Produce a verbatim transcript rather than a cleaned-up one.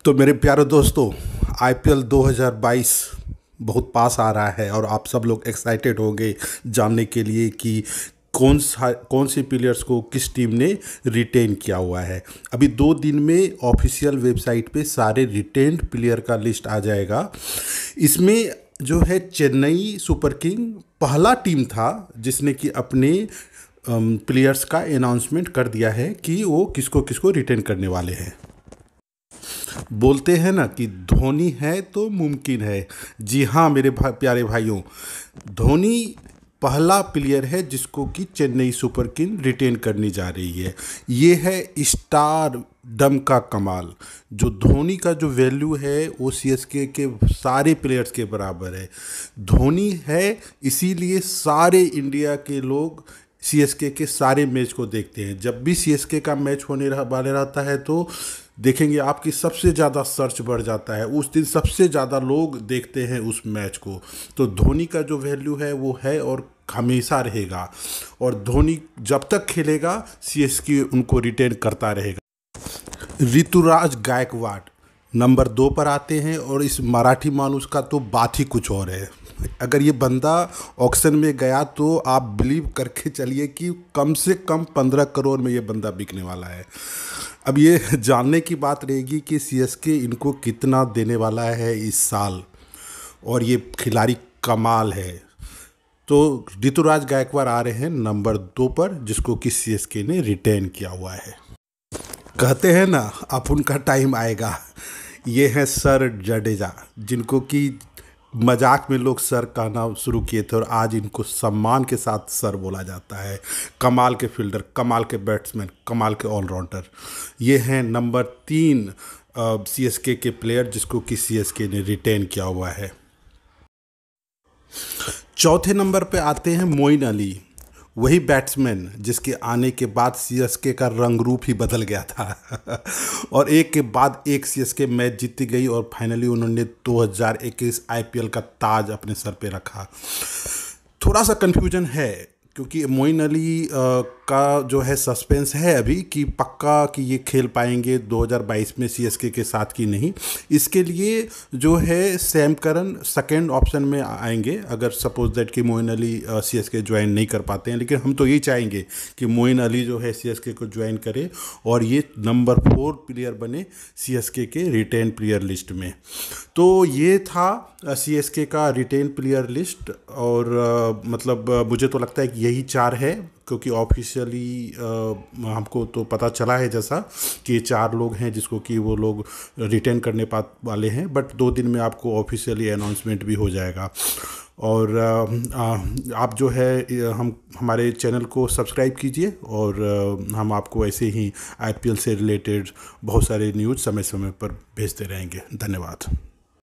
तो मेरे प्यारे दोस्तों, आईपीएल दो हज़ार बाईस बहुत पास आ रहा है और आप सब लोग एक्साइटेड होंगे जानने के लिए कि कौन सा कौन से प्लेयर्स को किस टीम ने रिटेन किया हुआ है। अभी दो दिन में ऑफिशियल वेबसाइट पे सारे रिटेन्ड प्लेयर का लिस्ट आ जाएगा। इसमें जो है चेन्नई सुपर किंग पहला टीम था जिसने कि अपने प्लेयर्स का अनाउंसमेंट कर दिया है कि वो किसको किसको रिटेन करने वाले हैं। बोलते हैं ना कि धोनी है तो मुमकिन है। जी हाँ मेरे भा, प्यारे भाइयों, धोनी पहला प्लेयर है जिसको कि चेन्नई सुपर किंग रिटेन करनी जा रही है। ये है स्टार डम का कमाल। जो धोनी का जो वैल्यू है वो सीएसके के सारे प्लेयर्स के बराबर है। धोनी है इसीलिए सारे इंडिया के लोग सीएसके के सारे मैच को देखते हैं। जब भी सीएसके का मैच होने वाले रहता है तो देखेंगे आपकी सबसे ज़्यादा सर्च बढ़ जाता है। उस दिन सबसे ज़्यादा लोग देखते हैं उस मैच को। तो धोनी का जो वैल्यू है वो है और हमेशा रहेगा। और धोनी जब तक खेलेगा सीएसके उनको रिटेन करता रहेगा। ऋतुराज गायकवाड़ नंबर दो पर आते हैं और इस मराठी मानुस का तो बात ही कुछ और है। अगर ये बंदा ऑक्शन में गया तो आप बिलीव करके चलिए कि कम से कम पंद्रह करोड़ में ये बंदा बिकने वाला है। अब ये जानने की बात रहेगी कि सीएसके इनको कितना देने वाला है इस साल, और ये खिलाड़ी कमाल है। तो ऋतुराज गायकवाड़ आ रहे हैं नंबर दो पर, जिसको कि सीएसके ने रिटेन किया हुआ है। कहते हैं ना अब उनका टाइम आएगा। ये हैं सर जडेजा, जिनको कि मजाक में लोग सर कहना शुरू किए थे और आज इनको सम्मान के साथ सर बोला जाता है। कमाल के फील्डर, कमाल के बैट्समैन, कमाल के ऑलराउंडर। ये हैं नंबर तीन सीएसके के प्लेयर जिसको कि सीएसके ने रिटेन किया हुआ है। चौथे नंबर पे आते हैं मोइन अली, वही बैट्समैन जिसके आने के बाद सीएसके का रंग रूप ही बदल गया था और एक के बाद एक सीएसके मैच जीती गई और फाइनली उन्होंने दो हज़ार इक्कीस आईपीएल का ताज अपने सर पे रखा। थोड़ा सा कन्फ्यूजन है क्योंकि मोइन अली का जो है सस्पेंस है अभी कि पक्का कि ये खेल पाएंगे दो हज़ार बाईस में सीएसके के साथ कि नहीं। इसके लिए जो है सैम करन सेकेंड ऑप्शन में आएंगे अगर सपोज दैट कि मोइन अली सीएसके ज्वाइन नहीं कर पाते हैं। लेकिन हम तो यही चाहेंगे कि मोइन अली जो है सीएसके को ज्वाइन करे और ये नंबर फोर प्लेयर बने सीएसके के रिटेन प्लेयर लिस्ट में। तो ये था सीएसके का रिटेन प्लेयर लिस्ट। और आ, मतलब आ, मुझे तो लगता है कि यही चार है क्योंकि ऑफिशियली हमको तो पता चला है जैसा कि ये चार लोग हैं जिसको कि वो लोग रिटेन करने पा वाले हैं। बट दो दिन में आपको ऑफिशियली अनाउंसमेंट भी हो जाएगा। और आ, आ, आप जो है हम हमारे चैनल को सब्सक्राइब कीजिए और आ, हम आपको ऐसे ही आईपीएल से रिलेटेड बहुत सारे न्यूज़ समय समय पर भेजते रहेंगे। धन्यवाद।